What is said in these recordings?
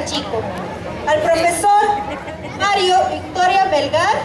Parachico. Al profesor Mario Victoria Melgar.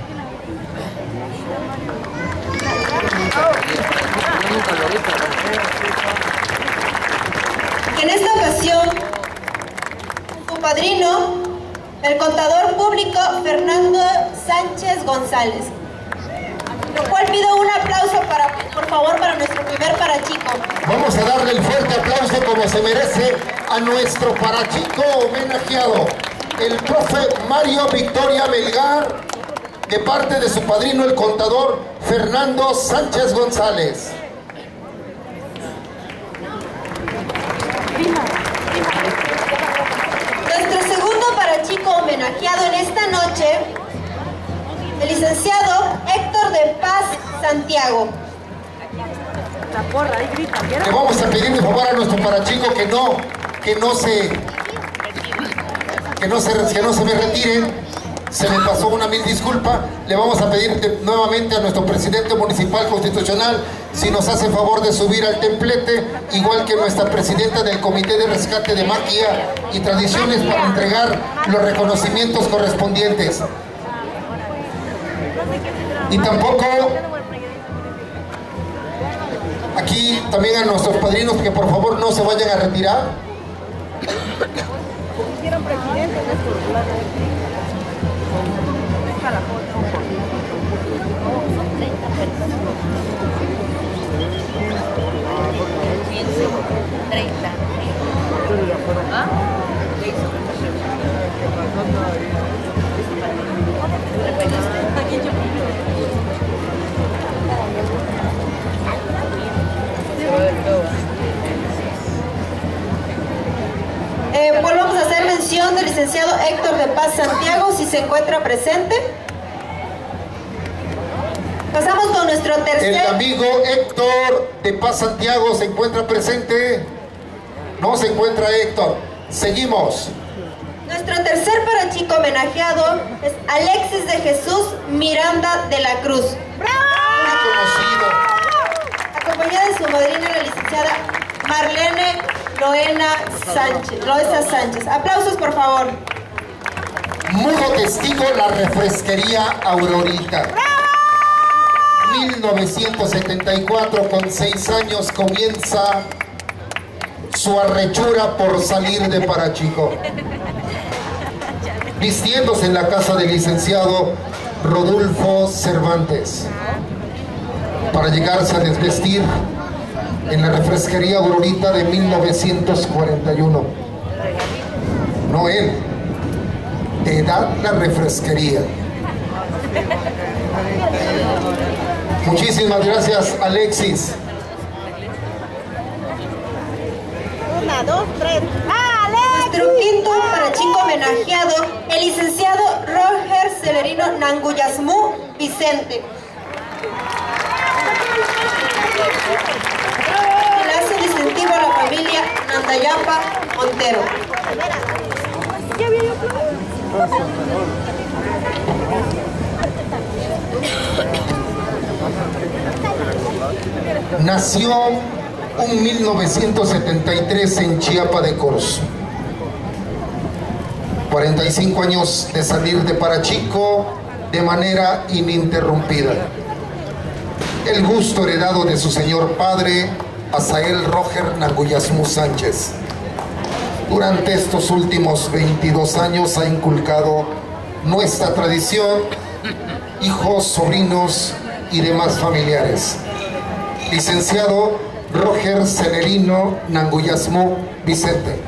En esta ocasión, su padrino, el contador público Fernando Sánchez González. Lo cual pido un aplauso por favor, para nuestro primer Parachico. Vamos a darle el fuerte aplauso como se merece a nuestro Parachico homenajeado, el profe Mario Victoria Melgar, de parte de su padrino, el contador Fernando Sánchez González. Nuestro segundo Parachico homenajeado en esta noche, el licenciado Héctor de Paz Santiago. Le vamos a pedir de favor a nuestro Parachico que no se me retiren. Se me pasó una mil disculpa. Le vamos a pedir nuevamente a nuestro presidente municipal constitucional si nos hace favor de subir al templete, igual que nuestra presidenta del Comité de Rescate de Magia y Tradiciones, para entregar los reconocimientos correspondientes. Y tampoco aquí también a nuestros padrinos que por favor no se vayan a retirar. Volvamos a hacer mención del licenciado Héctor de Paz Santiago, si se encuentra presente. Pasamos con nuestro tercer... El amigo Héctor de Paz Santiago se encuentra presente. No se encuentra Héctor. Seguimos. Nuestro tercer Parachico homenajeado es Alexis de Jesús Miranda de la Cruz. Conocido. Acompañada de su madrina, la licenciada Marlene Loesa Sánchez. Aplausos, por favor. Mudo testigo, la refresquería Aurorita. 1974, con 6 años, comienza su arrechura por salir de Parachico, vistiéndose en la casa del licenciado Rodolfo Cervantes, para llegarse a desvestir en la refresquería Aurorita de 1941. No él, de edad la refresquería. Muchísimas gracias, Alexis. 1, 2, 3. Nuestro quinto Parachico homenajeado, el licenciado Roger Celerino Nanguyasmú Vicente. Enlace distintivo a la familia Nandayapa Montero. Nació en 1973 en Chiapa de Corzo. 45 años de salir de Parachico de manera ininterrumpida. El gusto heredado de su señor padre, Asael Roger Nanguyasmú Sánchez. Durante estos últimos 22 años ha inculcado nuestra tradición, hijos, sobrinos y demás familiares. Licenciado Roger Celerino Nanguyasmú Vicente.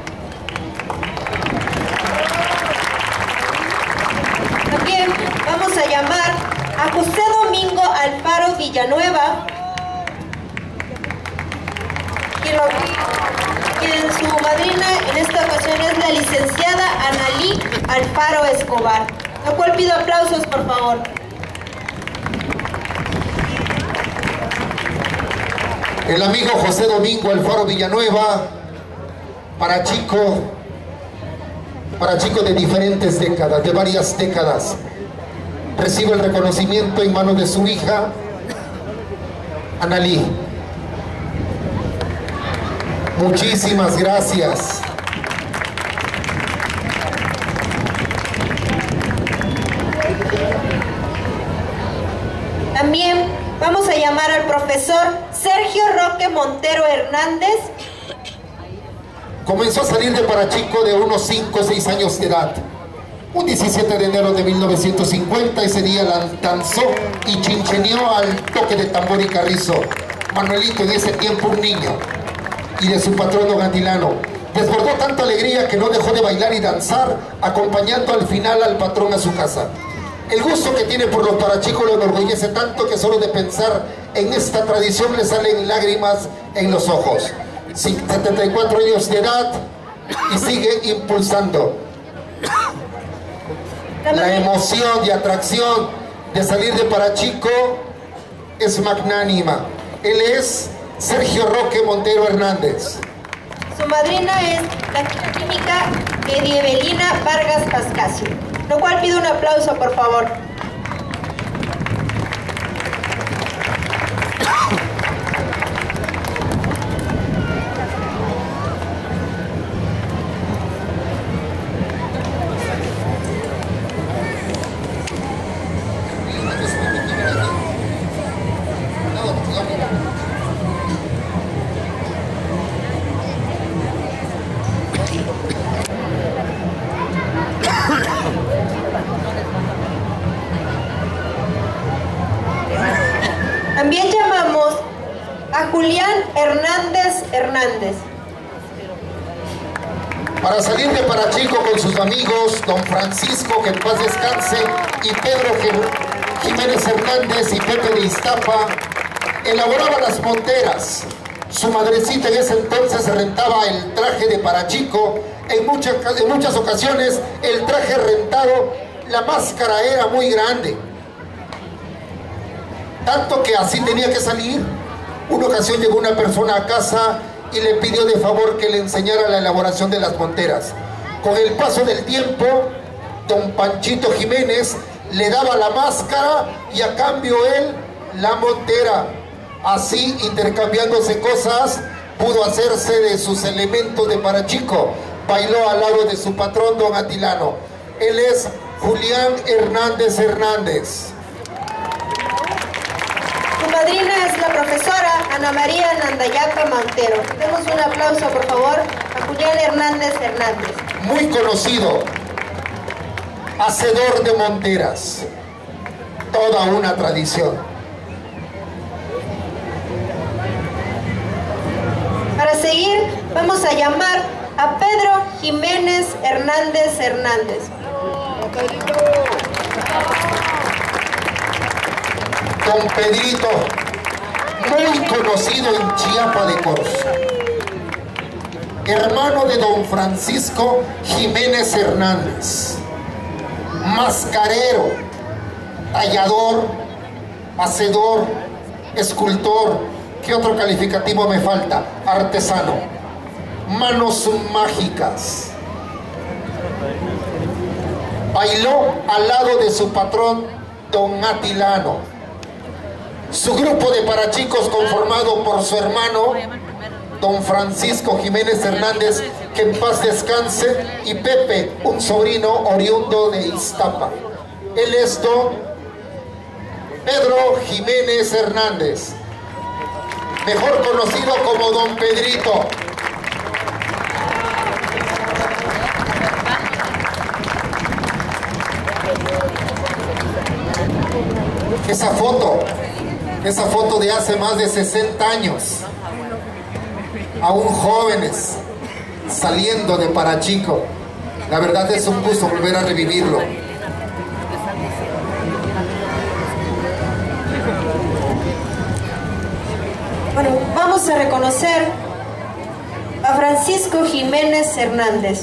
También vamos a llamar a José Domingo Alfaro Villanueva, quien su madrina en esta ocasión es la licenciada Analí Alfaro Escobar, lo cual pido aplausos, por favor. El amigo José Domingo Alfaro Villanueva, Parachico de diferentes décadas, de varias décadas, recibe el reconocimiento en manos de su hija, Analí. Muchísimas gracias. profesor Sergio Roque Montero Hernández. Comenzó a salir de Parachico de unos 5 o 6 años de edad. Un 17 de enero de 1950, ese día danzó y chincheneó al toque de tambor y carrizo. Manuelito, en ese tiempo un niño, y de su patrón don Atilano. Desbordó tanta alegría que no dejó de bailar y danzar, acompañando al final al patrón a su casa. El gusto que tiene por los parachicos lo enorgullece tanto que solo de pensar en esta tradición le salen lágrimas en los ojos. 74 años de edad y sigue impulsando. La emoción y atracción de salir de Parachico es magnánima. Él es Sergio Roque Montero Hernández. Su madrina es la química Edievelina Vargas Pascasio, lo cual pido un aplauso, por favor. También llamamos a Julián Hernández. Para salir de Parachico con sus amigos, don Francisco, que en paz descanse, y Pedro Jiménez Hernández y Pepe de Iztapa, elaboraba las monteras. Su madrecita en ese entonces rentaba el traje de Parachico. En muchas ocasiones el traje rentado, la máscara era muy grande, tanto que así tenía que salir. Una ocasión llegó una persona a casa y le pidió de favor que le enseñara la elaboración de las monteras. Con el paso del tiempo, don Panchito Jiménez le daba la máscara y a cambio él la montera. Así, intercambiándose cosas, pudo hacerse de sus elementos de Parachico. Bailó al lado de su patrón don Atilano. Él es Julián Hernández. Su madrina es la profesora Ana María Nandayapa Montero. Demos un aplauso, por favor, a Julián Hernández. Muy conocido, hacedor de monteras, toda una tradición. Para seguir, vamos a llamar a Pedro Jiménez Hernández. Don Pedrito, muy conocido en Chiapa de Corzo, hermano de don Francisco Jiménez Hernández, mascarero, tallador, hacedor, escultor. ¿Qué otro calificativo me falta? Artesano, manos mágicas. Bailó al lado de su patrón don Atilano. Su grupo de parachicos, conformado por su hermano don Francisco Jiménez Hernández, que en paz descanse, y Pepe, un sobrino oriundo de Iztapa. Él es don Pedro Jiménez Hernández, mejor conocido como don Pedrito. Esa foto de hace más de 60 años, aún jóvenes, saliendo de Parachico. La verdad es un gusto volver a revivirlo. Bueno, vamos a reconocer a Francisco Jiménez Hernández.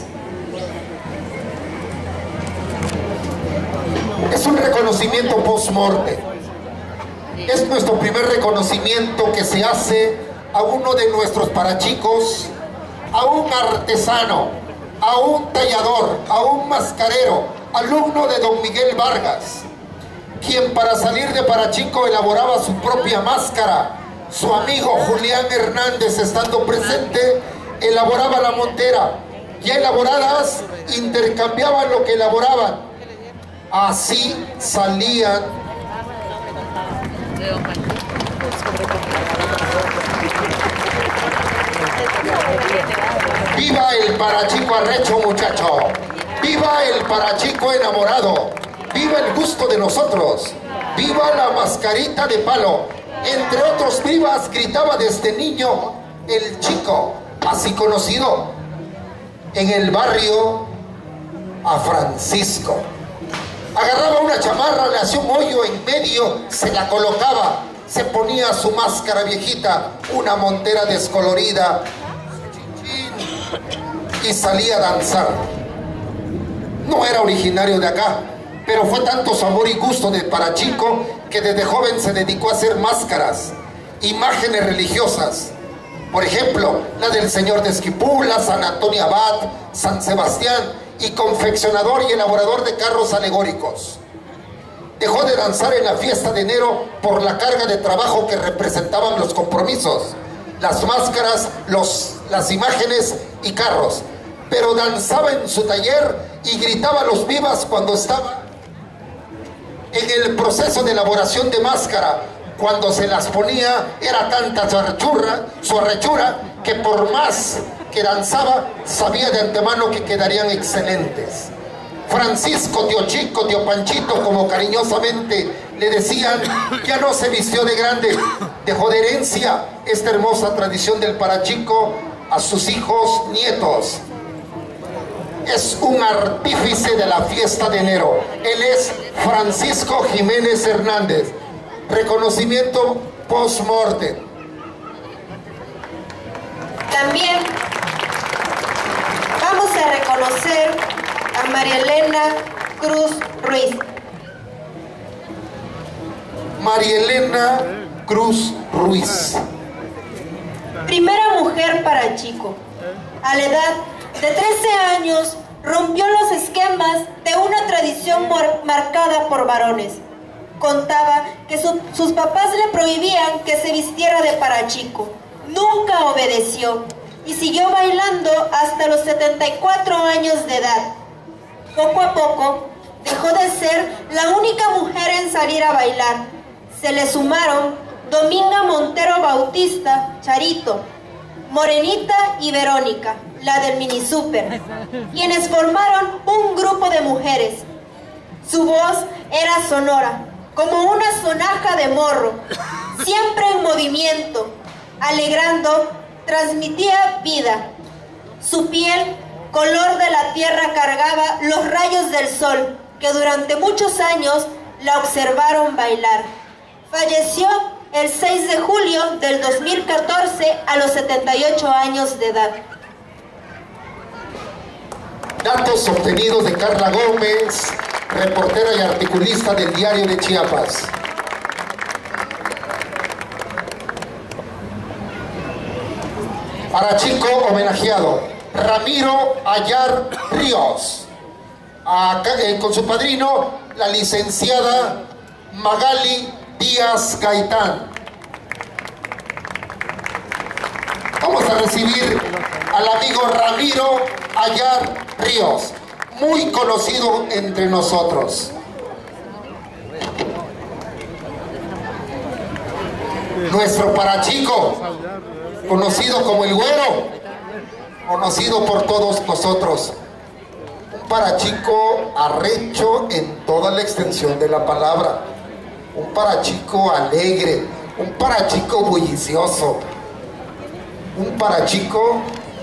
Es un reconocimiento post-morte. Es nuestro primer reconocimiento que se hace a uno de nuestros parachicos, a un artesano, a un tallador, a un mascarero, alumno de don Miguel Vargas, quien para salir de Parachico elaboraba su propia máscara. Su amigo Julián Hernández, estando presente, elaboraba la montera. Ya elaboradas, intercambiaban lo que elaboraban. Así salían ¡Viva el parachico arrecho, muchacho! ¡Viva el parachico enamorado! ¡Viva el gusto de nosotros! ¡Viva la mascarita de palo! Entre otros vivas gritaba desde niño el chico, así conocido en el barrio a Francisco. Agarraba una chamarra, le hacía un hoyo en medio, se la colocaba, se ponía su máscara viejita, una montera descolorida y salía a danzar. No era originario de acá, pero fue tanto su amor y gusto de parachico que desde joven se dedicó a hacer máscaras, imágenes religiosas. Por ejemplo, la del Señor de Esquipula, San Antonio Abad, San Sebastián, y confeccionador y elaborador de carros alegóricos. Dejó de danzar en la fiesta de enero por la carga de trabajo que representaban los compromisos, las máscaras, las imágenes y carros, pero danzaba en su taller y gritaba los vivas cuando estaba en el proceso de elaboración de máscara. Cuando se las ponía era tanta su arrechura que por más que danzaba sabía de antemano que quedarían excelentes. Francisco, tío Chico, tío Panchito, como cariñosamente le decían, ya no se vistió de grande, dejó de herencia esta hermosa tradición del parachico a sus hijos, nietos. Es un artífice de la fiesta de enero. Él es Francisco Jiménez Hernández. Reconocimiento post-mortem. También vamos a reconocer a María Elena Cruz Ruiz. María Elena Cruz Ruiz. Primera mujer parachico. A la edad de 13 años rompió los esquemas de una tradición marcada por varones. Contaba que sus papás le prohibían que se vistiera de parachico. Nunca obedeció y siguió bailando hasta los 74 años de edad. Poco a poco dejó de ser la única mujer en salir a bailar. Se le sumaron Dominga Montero Bautista, Charito, Morenita y Verónica, la del Mini Super, quienes formaron un grupo de mujeres. Su voz era sonora, como una sonaja de morro, siempre en movimiento, alegrando, transmitía vida. Su piel, color de la tierra, cargaba los rayos del sol, que durante muchos años la observaron bailar. Falleció el 6 de julio del 2014 a los 78 años de edad. Datos obtenidos de Carla Gómez, reportera y articulista del Diario de Chiapas. Parachico homenajeado, Ramiro Ayar Ríos. Con su padrino, la licenciada Magali Díaz Gaitán. Vamos a recibir al amigo Ramiro Ayar Ríos, muy conocido entre nosotros. Nuestro parachico, conocido como el güero, conocido por todos nosotros. Un parachico arrecho en toda la extensión de la palabra. Un parachico alegre, un parachico bullicioso, un parachico.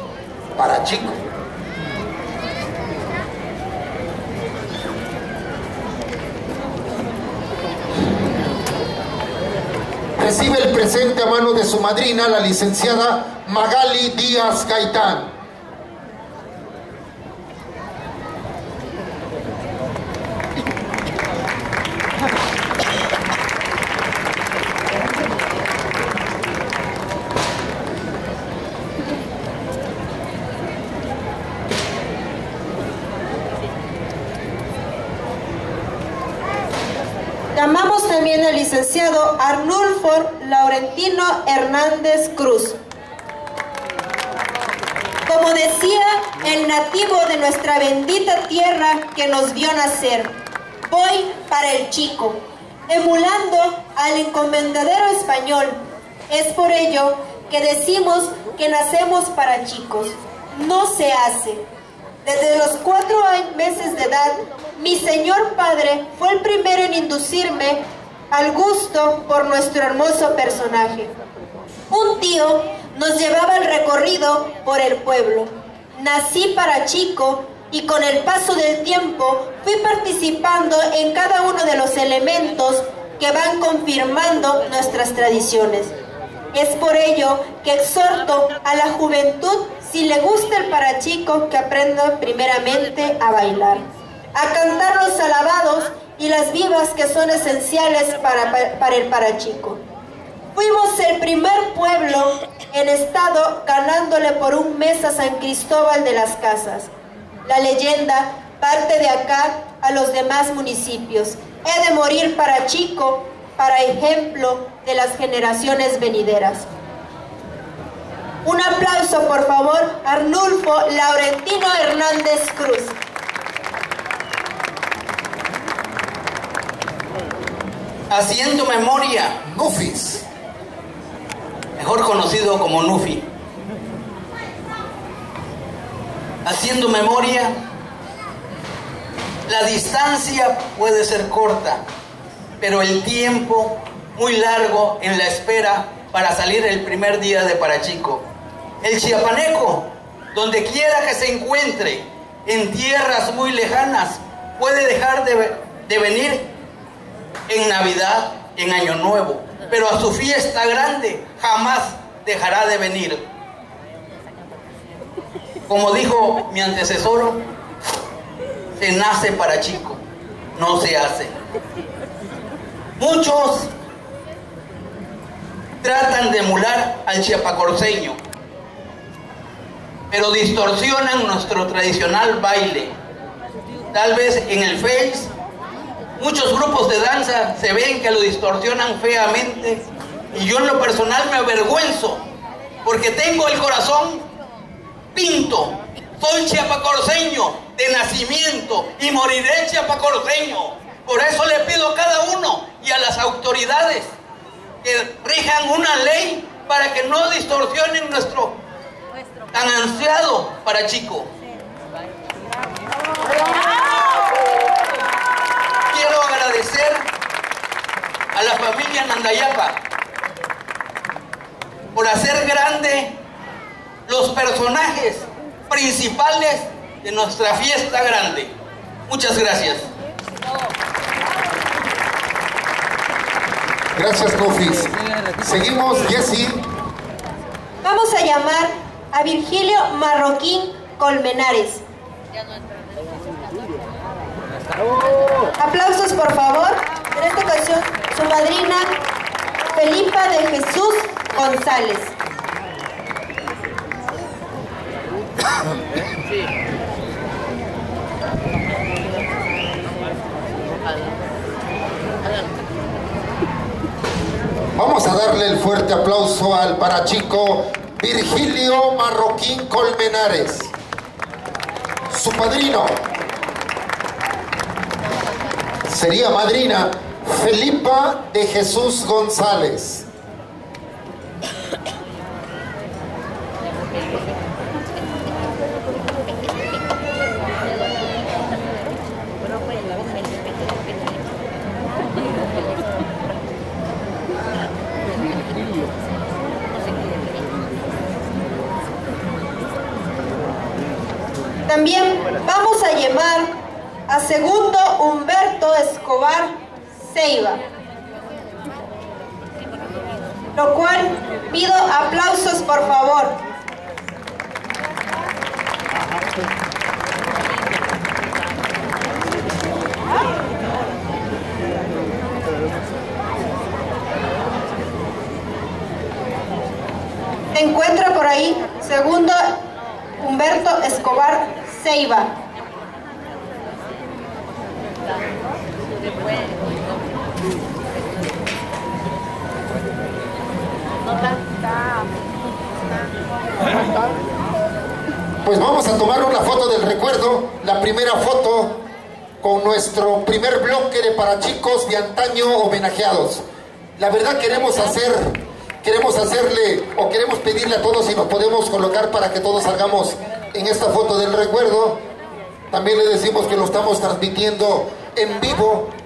Recibe el presente a mano de su madrina, la licenciada Magali Díaz Gaitán. Llamamos también al licenciado Arnulfo Laurentino Hernández Cruz. Como decía el nativo de nuestra bendita tierra que nos vio nacer, voy para el chico. emulando al encomendadero español. Es por ello que decimos que nacemos para chicos. No se hace. Desde los 4 meses de edad, mi señor padre fue el primero en inducirme al gusto por nuestro hermoso personaje. Un tío nos llevaba el recorrido por el pueblo. Nací para chico y con el paso del tiempo fui participando en cada uno de los elementos que van confirmando nuestras tradiciones. Es por ello que exhorto a la juventud, si le gusta el parachico, que aprenda primeramente a bailar, a cantar los alabados y las vivas que son esenciales para el parachico. Fuimos el primer pueblo en estado ganándole por un mes a San Cristóbal de las Casas. La leyenda parte de acá a los demás municipios. He de morir parachico para ejemplo de las generaciones venideras. Un aplauso, por favor, Arnulfo Laurentino Hernández Cruz. Haciendo memoria, Nufis. mejor conocido como Nufi. Haciendo memoria, la distancia puede ser corta, pero el tiempo muy largo en la espera para salir el primer día de parachico. El chiapaneco, donde quiera que se encuentre, en tierras muy lejanas, puede dejar de venir en Navidad, en Año Nuevo, pero a su fiesta grande jamás dejará de venir. Como dijo mi antecesor, se nace parachico, no se hace. Muchos tratan de emular al chiapacorceño, pero distorsionan nuestro tradicional baile. Tal vez en el Face, muchos grupos de danza se ven que lo distorsionan feamente, y yo en lo personal me avergüenzo, porque tengo el corazón pinto. Soy chiapacorceño de nacimiento y moriré chiapacorceño. Por eso le pido a cada uno y a las autoridades que rijan una ley para que no distorsionen nuestro tan ansiado parachico. Quiero agradecer a la familia Nandayapa por hacer grande los personajes principales de nuestra fiesta grande. Muchas gracias. Gracias, Nufis. Seguimos, Jessy. Vamos a llamar a Virgilio Marroquín Colmenares. Aplausos, por favor. En esta ocasión, su madrina, Felipa de Jesús González. Vamos a darle el fuerte aplauso al parachico Virgilio Marroquín Colmenares. Su padrino sería madrina Felipa de Jesús González. También vamos a llamar a segundo Humberto Escobar Ceiba, lo cual pido aplausos, por favor. Se encuentra por ahí segundo Humberto Escobar Ceiba. Pues vamos a tomar una foto del recuerdo, la primera foto con nuestro primer bloque de para chicos de antaño homenajeados. La verdad queremos pedirle a todos si nos podemos colocar para que todos salgamos en esta foto del recuerdo. También le decimos que lo estamos transmitiendo en vivo